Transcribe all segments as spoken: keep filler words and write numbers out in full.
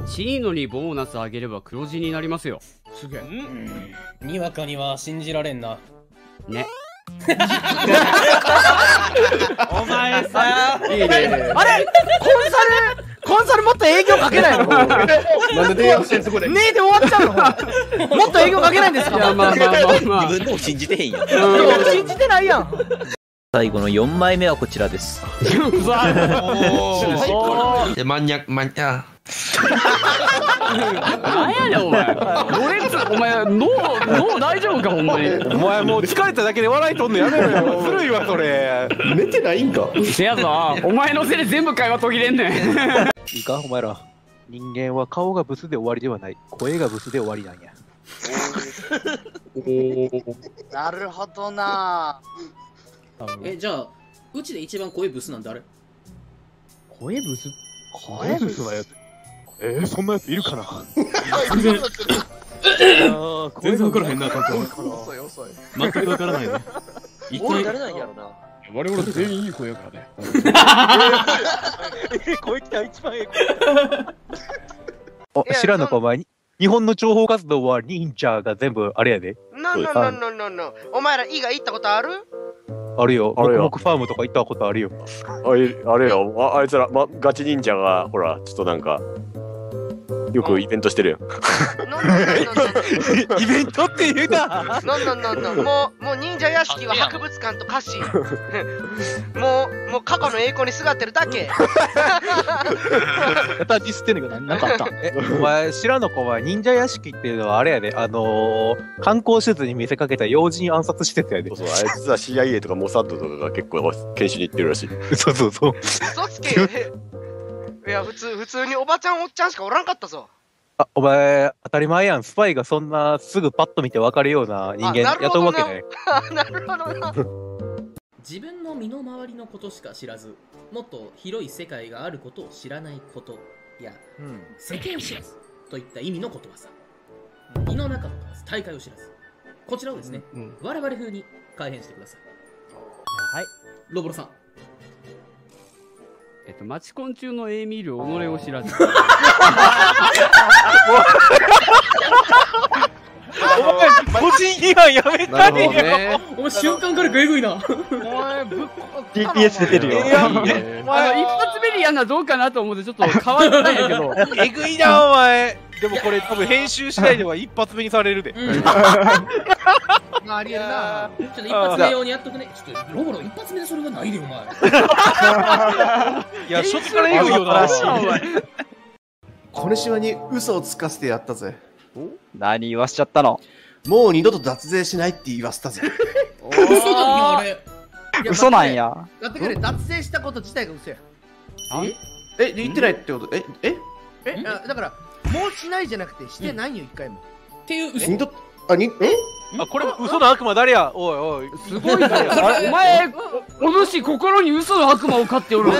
チーノにボーナスあげれば黒字になりますよ。 すげえ。 にわかには信じられんな。 ね。 お前さ。 いいね。 あれコンサルコンサルもっと営業かけないの？なんで電話してんそこで。ねえで終わっちゃうの？もっと営業かけないんですか？ いやまあまあまあまあ。 自分でも信じてへんやん。 信じてないやん。 最後のよんまいめはこちらです。 で、マニア、マニア。 なんやねんお前。俺つお前脳脳大丈夫かほんまに。 お前もう疲れただけで笑いとんのやめろよ。古いわそれ。 寝てないんか。 せやぞ。お前のせいで全部会話途切れんねん。 いいかお前ら。人間は顔がブスで終わりではない。声がブスで終わりなんや。 なるほどな。 え、じゃあ、うちで一番声ブスなん誰？ 声ブス声ブスなやつ。えー、そんなやついるかな。 全然分からへんな、確かに。 遅い遅い。 全く分からないね。一俺体誰なんやろな。 我々全員いい声やからね。 声来た一番ええ声。お、知らんのかお前に。日本の諜報活動は忍者が全部あれやで。 なななななな。お前ら伊賀行ったことある？ あるよ。 あるよ黙々ファームとか行ったことあるよ。 あれ、あれよ、あ、あいつら、ま、ガチ忍者が、ほら、ちょっとなんか、よくイベントしてるよ。 イベントって言うな。 なんなんなんなん。もうもう忍者屋敷は博物館と菓子。もうもう過去の栄光にすがってるだけ。 またディスってんねんけど、なんかあったん？え、お前知らんのかお前、忍者屋敷っていうのはあれやで、あのー、観光施設に見せかけた要人暗殺施設やで。 そうそう、あいつは シーアイエー とかモサッドとかが結構研修に行ってるらしい。 そうそうそう。 嘘つけ。いや普通普通におばちゃんおっちゃんしかおらんかったぞ。 あ、お前、当たり前やん。スパイがそんなすぐパッと見て分かるような人間雇うわけない。 なるほどな。 自分の身の回りのことしか知らず、もっと広い世界があることを知らないことや、うん、世間知らずといった意味のことわざ。胃の中の数、大会を知らず。こちらをですね、うんうん、我々風に改変してください。はい。ロボロさん。 えっと、マチコン中のエーミール己を知らず。 個人批判やめたりよ。 お前瞬間からグイグイな。 お前ぶっジーピーエス 出てるよ。 あの一発目にやんなどうかなと思ってちょっと変わったんやけど。 えぐいなお前。でもこれ多分編集次第では一発目にされるで。 ありえるな。ちょっと一発目用にやっとくね。ちょっとロボロ一発目でそれはないでお前。 いや初手からえぐいよな。 これしまに嘘をつかせてやったぜ。 何言わしちゃったの？ もう二度と脱税しないって言わせたぜ。 嘘なんやあれ。 嘘なんや。 だってくれ脱税したこと自体が嘘や。 え、言ってないってこと？え、え、 え、だからもうしないじゃなくてしてないよ一回も。 っていう嘘。 二度あにえ？ あこれ嘘の悪魔誰や？おいおいすごいぞ。お前お主心に嘘の悪魔を飼っておる。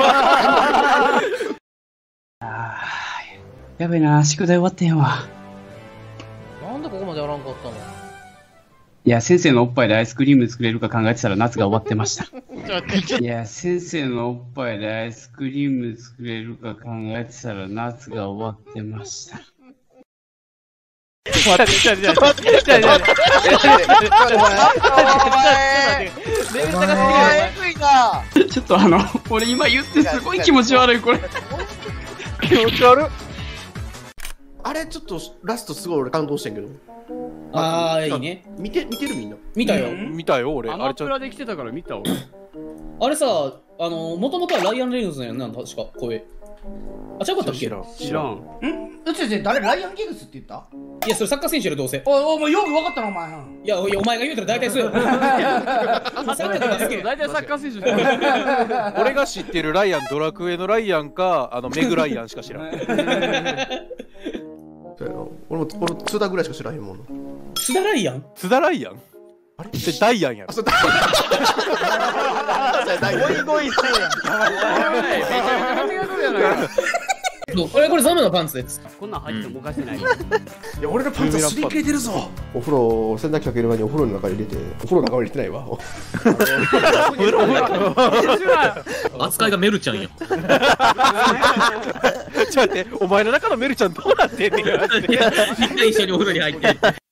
やべえな、宿題終わってんわ。 なんでここまでやらんかったの？ いや、先生のおっぱいでアイスクリーム作れるか考えてたら夏が終わってました。いや、先生のおっぱいでアイスクリーム作れるか考えてたら夏が終わってました。 ちょっと待って、ちょっと待って、ちょっと待って、ちょっと待って、 ちょっとあの、俺今言ってすごい気持ち悪い、これ。 気持ち悪い。 あれちょっとラストすごい俺感動してんけど。 ああいいね。 見て見てるみんな。 見たよ。 見たよ俺。 アマプラで来てたから見た俺。 あれさ、あのもともとはライアン・レイノルズなんやんな確か声。あ、違うかったっけ？ 知らん。知らん。 ん？うちで誰ライアン・ギグスって言った？ いやそれサッカー選手やろどうせ。 おいお前よく分かったなお前。 いやお前が言うたら大体そうや。 大体サッカー選手。 俺が知ってるライアンドラクエのライアンかあのメグライアンしか知らん。 俺もこの津田ぐらいしか知らへんもんな。 津田ライアン？ 津田ライアン？あれ？それダイアンやろ。 ゴイゴイせえやん。 そうこれこれザムのパンツです。 こんなん入ってもおかしない。 いや、俺のパンツはすり切れてるぞ。お風呂、洗濯機かける前にお風呂の中に入れて、お風呂の中に入れてないわ。 扱いがメルちゃんや。 ちょっと待って、お前の中のメルちゃんどうなってんねん。 みんな一緒にお風呂に入って。